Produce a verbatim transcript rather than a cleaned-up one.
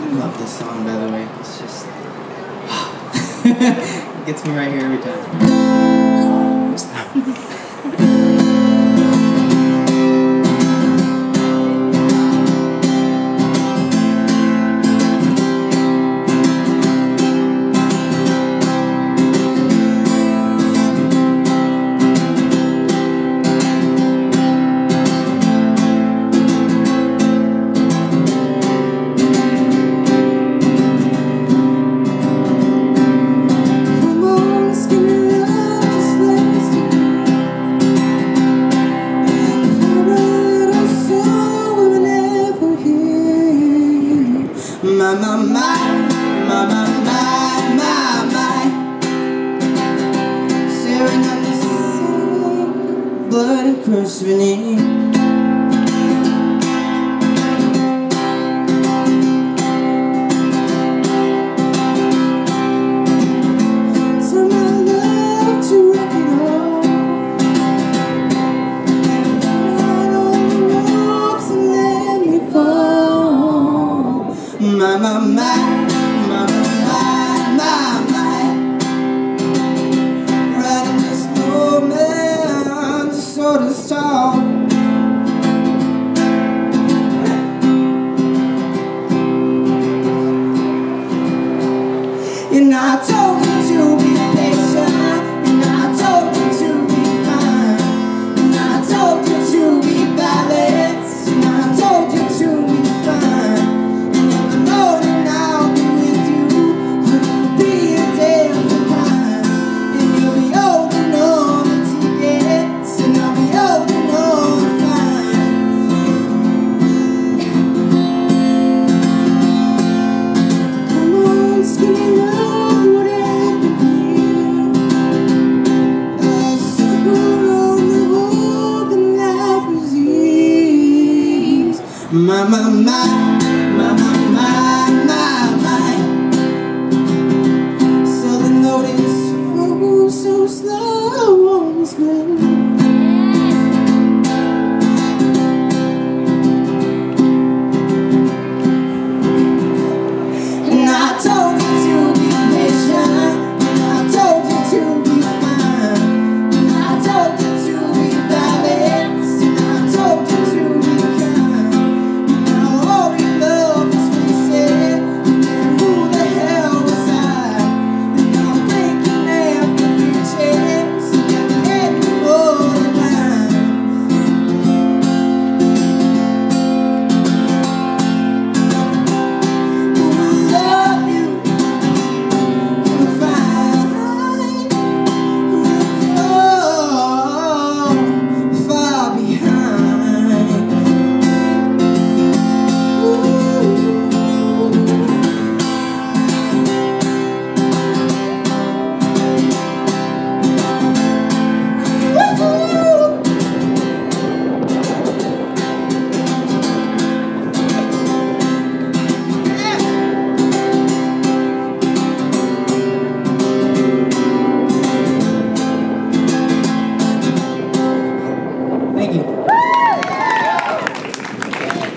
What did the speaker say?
love this song, by the way. It's just... it gets me right here every time. My, my, my, my, my, my, my, staring at the same blood and curse beneath. So my love to rock it all, ride on the ropes and let me fall. My, my, my, my, my, my, my, riding this moment to sort of stall. And I told you to be patient, and I told you to be fine, and I told you to be balanced, and I told you to be fine. My, my, my, my, my, my.